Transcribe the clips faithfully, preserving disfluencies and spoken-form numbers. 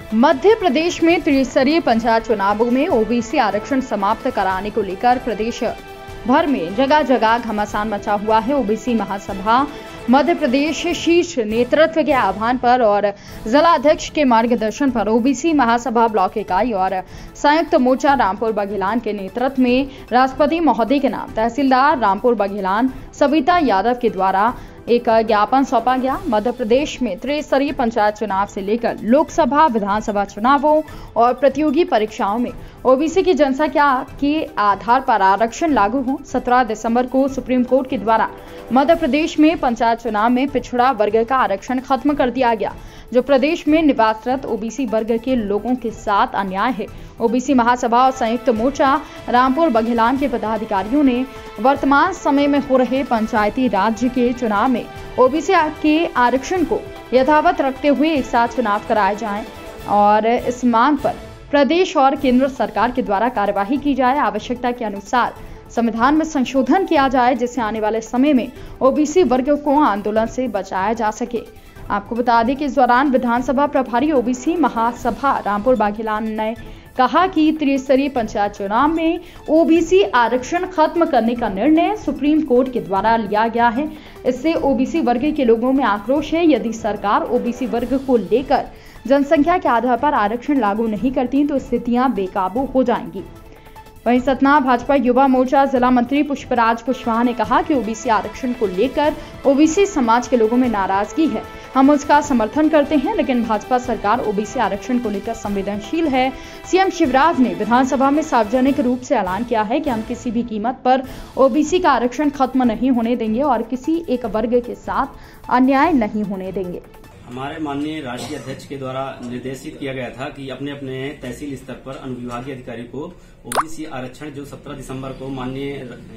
मध्य प्रदेश में त्रिस्तरीय पंचायत चुनावों में ओबीसी आरक्षण समाप्त कराने को लेकर प्रदेश भर में जगह जगह घमासान मचा हुआ है। ओबीसी महासभा मध्य प्रदेश शीर्ष नेतृत्व के आह्वान पर और जिला अध्यक्ष के मार्गदर्शन पर ओबीसी महासभा ब्लॉक इकाई और संयुक्त मोर्चा रामपुर बघेलान के नेतृत्व में राष्ट्रपति महोदय के नाम तहसीलदार रामपुर बघेलान सविता यादव के द्वारा एक ज्ञापन सौंपा गया। मध्य प्रदेश में त्रिस्तरीय पंचायत चुनाव से लेकर लोकसभा विधानसभा चुनावों और प्रतियोगी परीक्षाओं में ओबीसी की जनसंख्या के आधार पर आरक्षण लागू हो। सत्रह दिसंबर को सुप्रीम कोर्ट के द्वारा मध्य प्रदेश में पंचायत चुनाव में पिछड़ा वर्ग का आरक्षण खत्म कर दिया गया, जो प्रदेश में निवासरत ओबीसी वर्ग के लोगों के साथ अन्याय है। ओबीसी महासभा और संयुक्त मोर्चा रामपुर बघेलान के पदाधिकारियों ने वर्तमान समय में हो रहे पंचायती राज के चुनाव में ओबीसी के आरक्षण को यथावत रखते हुए एक साथ चुनाव कराए जाएं और इस मांग पर प्रदेश और केंद्र सरकार के द्वारा कार्यवाही की जाए। आवश्यकता के अनुसार संविधान में संशोधन किया जाए, जिससे आने वाले समय में ओबीसी वर्ग को आंदोलन से बचाया जा सके। आपको बता दें कि इस दौरान विधानसभा प्रभारी ओबीसी महासभा रामपुर बघेलान ने कहा कि त्रिस्तरीय पंचायत चुनाव में ओबीसी आरक्षण खत्म करने का निर्णय सुप्रीम कोर्ट के द्वारा लिया गया है। इससे ओबीसी वर्ग के लोगों में आक्रोश है। यदि सरकार ओबीसी वर्ग को लेकर जनसंख्या के आधार पर आरक्षण लागू नहीं करती तो स्थितियां बेकाबू हो जाएंगी। वहीं सतना भाजपा युवा मोर्चा जिला मंत्री पुष्पराज कुशवाहा ने कहा कि ओबीसी आरक्षण को लेकर ओबीसी समाज के लोगों में नाराजगी है। हम उसका समर्थन करते हैं, लेकिन भाजपा सरकार ओबीसी आरक्षण को लेकर संवेदनशील है। सीएम शिवराज ने विधानसभा में सार्वजनिक रूप से ऐलान किया है कि हम किसी भी कीमत पर ओबीसी का आरक्षण खत्म नहीं होने देंगे और किसी एक वर्ग के साथ अन्याय नहीं होने देंगे। हमारे माननीय राष्ट्रीय अध्यक्ष के द्वारा निर्देशित किया गया था कि अपने अपने तहसील स्तर पर अनुविभागीय अधिकारी को ओबीसी आरक्षण जो सत्रह दिसंबर को माननीय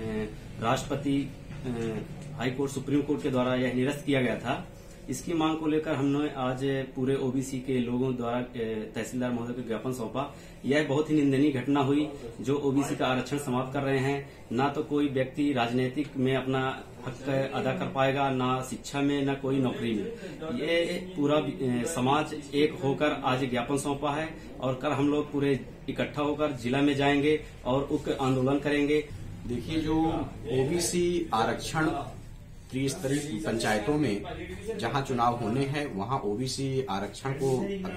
राष्ट्रपति हाईकोर्ट सुप्रीम कोर्ट के द्वारा यह निरस्त किया गया था, इसकी मांग को लेकर हमने आज पूरे ओबीसी के लोगों द्वारा तहसीलदार महोदय को ज्ञापन सौंपा। यह बहुत ही निंदनीय घटना हुई जो ओबीसी का आरक्षण समाप्त कर रहे हैं। ना तो कोई व्यक्ति राजनीतिक में अपना हक अदा कर पाएगा, ना शिक्षा में, ना कोई नौकरी में। ये पूरा समाज एक होकर आज ज्ञापन सौंपा है और कल हम लोग पूरे इकट्ठा होकर जिला में जाएंगे और उग्र आंदोलन करेंगे। देखिए, जो ओबीसी आरक्षण त्रिस्तरीय पंचायतों में जहां चुनाव होने हैं वहां ओबीसी आरक्षण को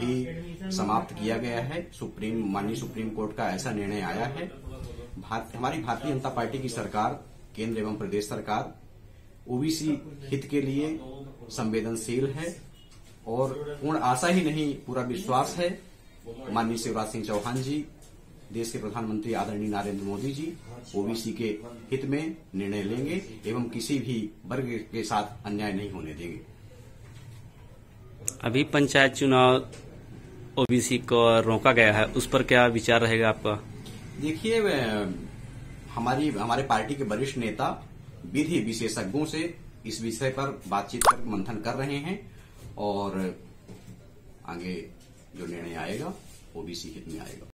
अभी समाप्त किया गया है। सुप्रीम माननीय सुप्रीम कोर्ट का ऐसा निर्णय आया है। भारत हमारी भारतीय जनता पार्टी की सरकार, केंद्र एवं प्रदेश सरकार ओबीसी हित के लिए संवेदनशील है और पूर्ण आशा ही नहीं पूरा विश्वास है माननीय शिवराज सिंह चौहान जी, देश के प्रधानमंत्री आदरणीय नरेंद्र मोदी जी ओबीसी के हित में निर्णय लेंगे एवं किसी भी वर्ग के साथ अन्याय नहीं होने देंगे। अभी पंचायत चुनाव ओबीसी को रोका गया है, उस पर क्या विचार रहेगा आपका? देखिए, हमारी हमारे पार्टी के वरिष्ठ नेता विधि विशेषज्ञों से इस विषय पर बातचीत कर मंथन कर रहे हैं और आगे जो निर्णय आएगा ओबीसी हित में आएगा।